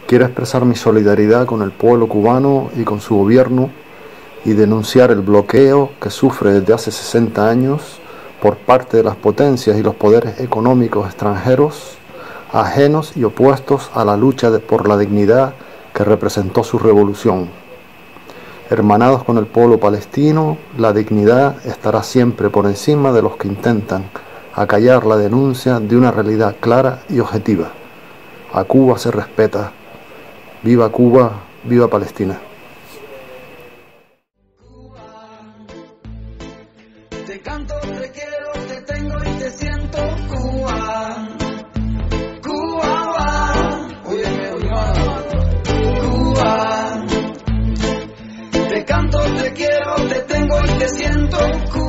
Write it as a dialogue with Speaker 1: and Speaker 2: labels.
Speaker 1: Quiero expresar mi solidaridad con el pueblo cubano y con su gobierno y denunciar el bloqueo que sufre desde hace 60 años por parte de las potencias y los poderes económicos extranjeros, ajenos y opuestos a la lucha por la dignidad que representó su revolución. Hermanados con el pueblo palestino, la dignidad estará siempre por encima de los que intentan acallar la denuncia de una realidad clara y objetiva. A Cuba se respeta. Viva Cuba, viva Palestina.
Speaker 2: Te canto, te quiero, te tengo y te siento, Cuba. Cuba, óyeme, Cuba. Te canto, te quiero, te tengo y te siento, Cuba.